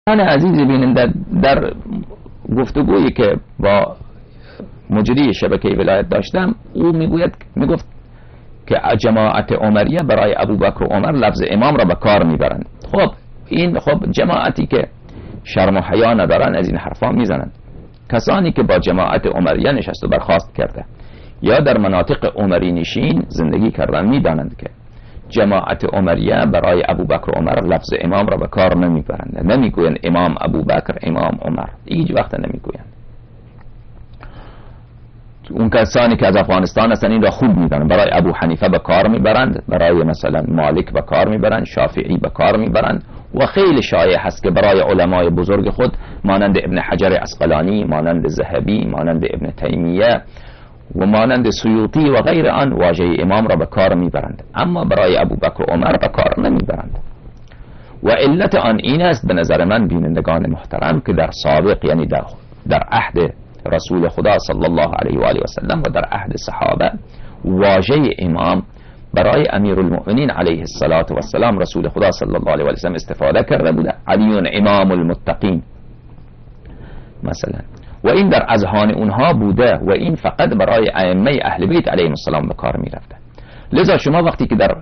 من عزیز بیننده در گفتگویی که با مجری شبکه ولایت داشتم، او میگفت که جماعت عمریه برای ابوبکر و عمر لفظ امام را به کار میبرند. خب جماعتی که شرم و حیا ندارن از این حرفا میزنند. کسانی که با جماعت عمریه نشست و برخاست کرده یا در مناطق عمری نشین زندگی کردن میدانند که جماعت عمریه برای ابوبکر و عمر لفظ امام را به کار نمیبرند. نمیگویند امام ابوبکر، امام عمر، هیچ وقت نمیگویند. اون کسانی که از افغانستان هستند این را خوب میدانند. برای ابو حنیفه به کار میبرند، برای مثلا مالک به کار میبرند، شافعی به کار میبرند و خیلی شایع هست که برای علمای بزرگ خود مانند ابن حجر عسقلانی، مانند ذهبی، مانند ابن تیمیه و مانند سیوطی و غیر آن واژه امام را به کار میبرند، اما برای ابوبکر و عمر به کار نمیبرند. و علت آن این است به نظر من بینندگان محترم که در سابق، یعنی در عهد رسول خدا صلی الله علیه و آله و سلم و در عهد صحابه، واژه امام برای امیر المؤمنین علیه السلام رسول خدا صلی الله علیه و آله و سلم استفاده کرده بوده. علی امام المتقین مثلا، و این در اذهان اونها بوده و این فقط برای ائمه اهل بیت علیهم السلام به کار میرفته. لذا شما وقتی که در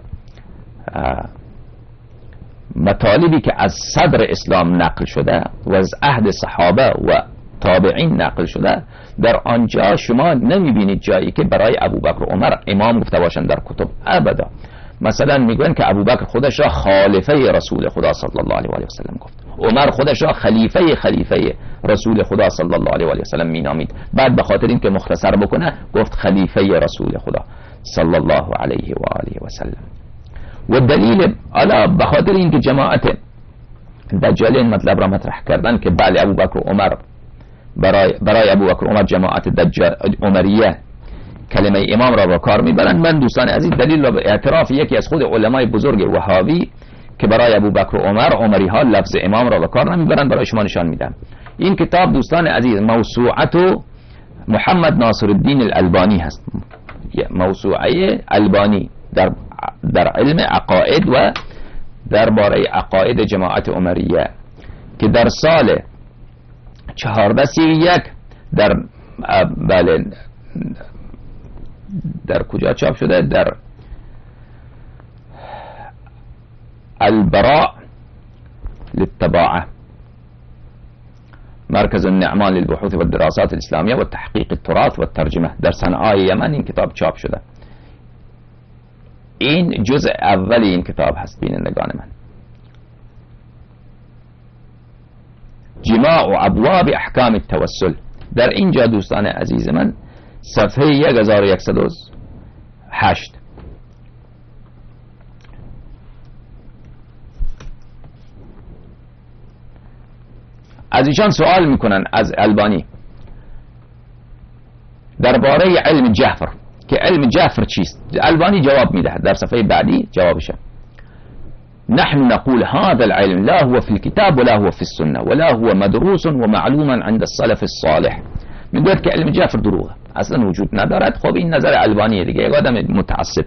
مطالبی که از صدر اسلام نقل شده و از عهد صحابه و تابعین نقل شده، در آنجا شما نمیبینید جایی که برای ابوبکر و عمر امام گفته باشند در کتب، ابدا. مثلا میگن که ابوبکر خودش را خلیفه رسول خدا صلی الله علیه و آله و سلم گفت، عمر خودش را خلیفه رسول خدا صلی الله علیه و آله و سلم مینامید. بعد به خاطر اینکه مختصر بکنه گفت خلیفه رسول خدا صلی الله علیه و آله و سلم. و دلیل الا به خاطر اینکه جماعت دجالین مطلب را مطرح کردن که بله ابوبکر و عمر برای ابوبکر و عمر جماعت عمریه کلمه امام را با کار میبرند. من دوستان عزیز دلیل را به اعتراف یکی از خود علمای بزرگ وهابی که برای ابوبکر و عمر عمری ها لفظ امام را با کار نمیبرند برای شما نشان میدم. این کتاب دوستان عزیز موسوعت محمد ناصر الدین الالبانی هست، موسوعه البانی در علم عقاید و درباره عقاید جماعت عمریه که در سال 1431 در کجا چاپ شده؟ در البراء للطباعة، مرکز النعمان للبحوث والدراسات الإسلامية والتحقيق التراث والترجمة، در صنعاء یمن این کتاب چاپ شده. این جزء اولی این کتاب هست بینندگان من. جماع ابواب احکام التوسل. در اینجا دوستان عزیز من صفحه 1108 از ایشان سوال میکنن از البانی درباره علم جعفر که علم جعفر چیست. البانی جواب میده در صفحه بعدی جوابشه: نحن نقول هذا العلم لا هو في الكتاب ولا هو في السنة ولا هو مدروس ومعلوما عند السلف الصالح. میگوید که علم جعفر دروغه، اصلا وجود ندارد. خب این نظر البانیه دیگه، یک آدم متعصب.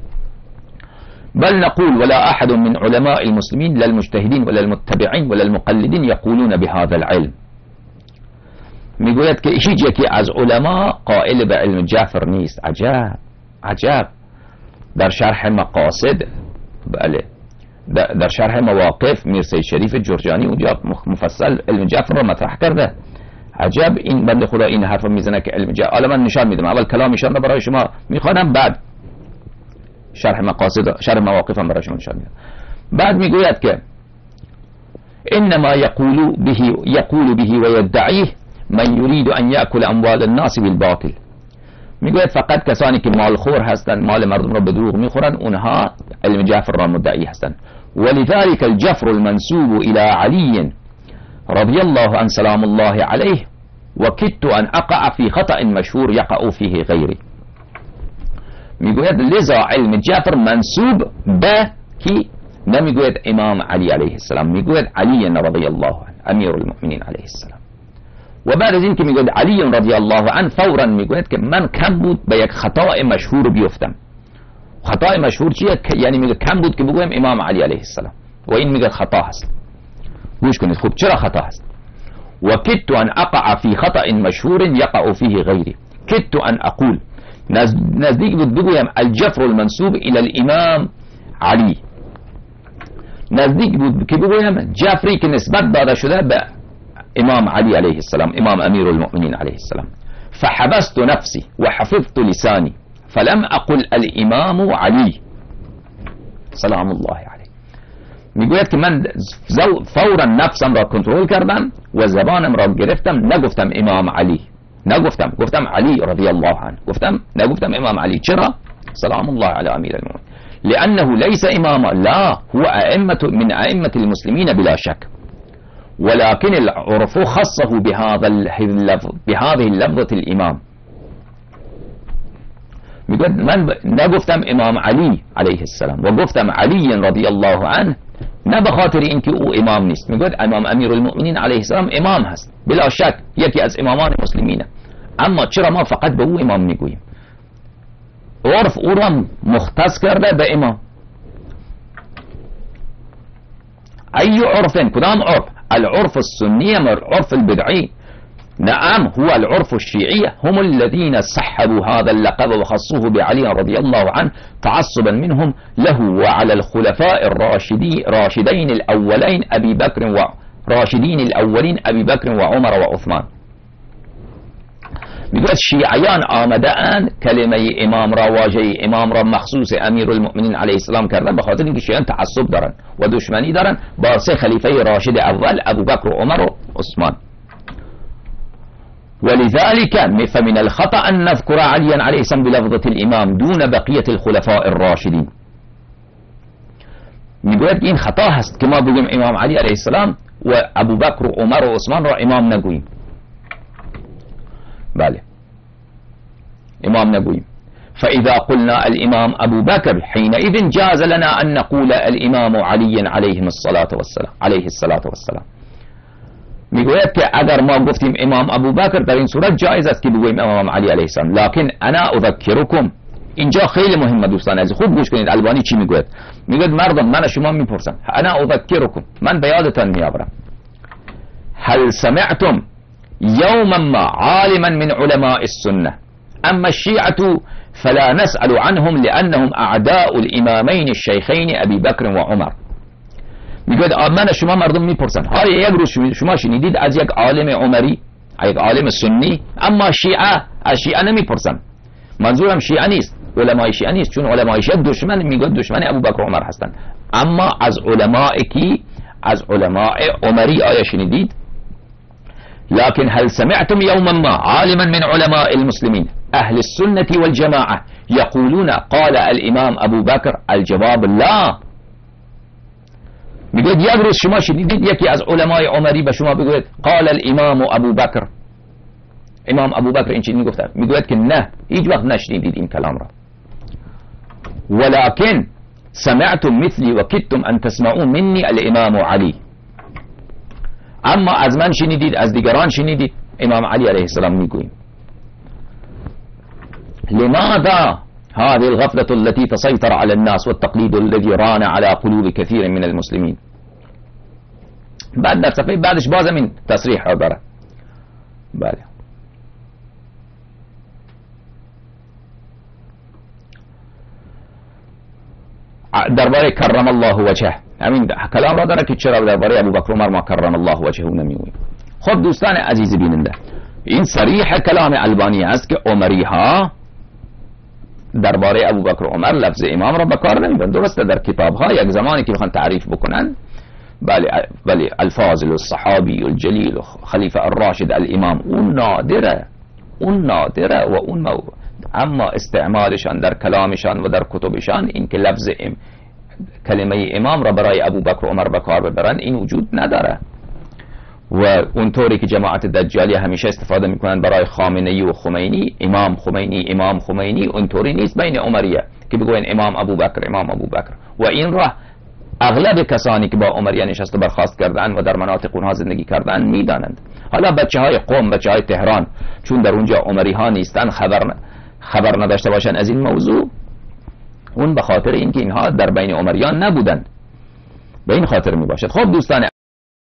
بل نقول ولا احد من علماء المسلمين لا المجتهدين ولا المتبعين ولا المقلدين يقولون بهذا العلم. میگوید که هیچ یکی از علما قائل به علم جعفر نیست. عجب عجب. در شرح مقاصد، بله، در شرح مواقف میرسید شریف جرجانی اونجا مفصل علم جعفر رو مطرح کرده. عجب این بنده خدا این حرف میزنه که علم جعفر. حالا من نشان میدم، اول کلامشان رو برای شما میخوانم، بعد شرح مقاصد شرح مواقف هم برای شما نشان میدم. بعد میگوید که انما یقول به و یدعیه من یرید ان یاکل اموال الناس بالباطل. میگوید فقط کسانی که مالخور هستند، مال مردم را به دروغ میخورن، اونها علم جعفر را مدعی هستند. ولذلك الجفر المنسوب الى علي رضي الله عن سلام الله عليه وكدت ان اقع في خطأ مشهور يقع فيه غيري. میگوید لذا علم جعفر منسوب به کی؟ نمیگوید امام علی علیه السلام، میگوید علی رضی الله عنه امیر المؤمنین علیه السلام. و بعد از این که میگوید علی رضی الله عنه فورا میگوید که من کم بود به یک خطا مشهور بیفتم. خطا مشهور چیه؟ یعنی میگه کم بود که بگویم امام علی علیه السلام و این میگه خطا هست. گوش کنید خوب چرا خطا هست. و کدت ان اقع فی خطأ مشهور یقع فیه غیری. کدت ان اقول، نزدیک بود بگویم الجفر المنسوب الى الامام علی، نزدیک بود که بگویم جفری که نسبت داده شده به امام علی علیه السلام، امام امیر المؤمنین علیه السلام. فحبست نفسی و حفظت لسانی فلم اقل الامام علی سلام الله علیه. میگوید که من فورا نفسم را کنترل کردم و زبانم را گرفتم، نگفتم امام علی، گفتم علی رضی الله عنه، نگفتم امام علی. چرا؟ سلام الله علی امیر المؤمنین، لأنه ليس إماما، لا هو أئمة من أئمة المسلمين بلا شك، ولكن العرف خصه بهذه اللفظة الإمام. من نگفتم امام علی علیه السلام و گفتم علی رضی الله عنه، نه به خاطر اینکه او امام نیست. میگوید امام امیر المؤمنین علیه السلام امام هست، بلا شک یکی از امامان مسلمینه، اما چرا ما فقط به او امام میگوییم؟ عرف او را مختص کرده به امام. ای عرف؟ کدام عرف؟ العرف السنی و العرف البدعی. نعم هو العرف الشيعي، هم الذين سحبوا هذا اللقب وخصوه بعلي رضي الله عنه تعصبا منهم له وعلى الخلفاء الراشدين الأولين أبي بكر وعمر وعثمان. میگوید شیعیان آمدن کلمه امام را، واژه امام را مخصوص امیر المؤمنین علیه السلام کردن به خاطر اینکه شیعیان تعصب دارن و دشمنی دارن با سه خلیفه راشد اول، ابو بکر و عمر و عثمان. ولذلك فمن الخطأ أن نذكر عليا عليه السلام بلفظة الإمام دون بقية الخلفاء الراشدين. میگوید این خطا هست که ما بگیم امام علی علیه السلام و ابو بکر و عمر و عثمان را امام نگوییم. بله، امام نگوییم. فإذا قلنا الإمام أبو بكر حينئذ جاز لنا أن نقول الإمام علي عليه الصلاة والسلام. میگوید که اگر ما گفتیم امام ابو بکر در این صورت جایز است که بگوییم امام علی علیه السلام. لكن انا اذکرکم، اینجا خیلی مهمه دوستان عزیز، خوب گوش کنید. البانی چی میگوید؟ میگوید مردم من شما میپرسم، انا اذکرکم، من به یادتان میآورم، هل سمعتم يوما ما عالما من علماء السنة اما الشيعة فلا نسأل عنهم لأنهم أعداء الإمامين الشيخين أبي بكر وعمر. میگوید من شما مردم میپرسن های یک روز شما شنیدید از یک عالم عمری، یک عالم سنی، اما شیعه، از شیعه نمیپرسن. منظورم شیعه نیست، علمای شیعه نیست، چون علمای شیعه دشمن، میگوید دشمن ابو بکر و عمر هستند، اما از علماء کی؟ از علماء عمری آیا شنیدید؟ لكن هل سمعتم يوما ما عالما من علماء المسلمين أهل السنة والجماعة يقولون قال الإمام أبو بكر؟ الجواب لا. میگوید یک روز شما شنیدید یکی از علمای عمری به شما بگوید قال الامام ابو بکر، امام ابو بکر این چیز میگفت؟ میگوید که نه، هیچ وقت نشنیدید این کلام را. ولكن سمعتم مثلی و کدتم ان تسمعون منی الامام علی، اما از من شنیدید، از دیگران شنیدید امام علی علیه السلام میگوییم. لماذا هذه الغفلة التي تسيطر على الناس والتقليد الذي ران على قلوب كثير من المسلمين؟ بعد در صفحه بعدش باز من تصریح ها داره. بله، درباره کرم الله وجهه همین کلام را داره که چرا درباره ابو بکر عمر ما کرم الله وجهه نمیگوییم. خب دوستان عزیز بیننده، این صریح کلام البانی است که عمری ها درباره ابو بکر و عمر لفظ امام را بکار نمیبرند. درسته در کتاب ها یک زمانی که بخوان تعریف بکنن بله الفاضل الصحابی الجلیل خلیفه الراشد الامام، اون نادره و اون اما استعمالشان در کلامشان و در کتبشان این که لفظ کلمه امام را برای ابو بکر و عمر بکار ببرن این وجود نداره. و اونطوری که جماعت دجالی همیشه استفاده میکنن برای خامنه‌ای و خمینی، امام خمینی اونطوری نیست بین عمریه که بگوین امام ابو بکر. و این را اغلب کسانی که با عمریه نشست و برخاست کردن و در مناطق اونها زندگی کردن میدانند. حالا بچه های قم، بچه های تهران، چون در اونجا عمری ها نیستن خبر نداشته باشن از این موضوع، اون به خاطر اینکه اینها در بین عمریان نبودند، به این خاطر می باشد. خب دوستان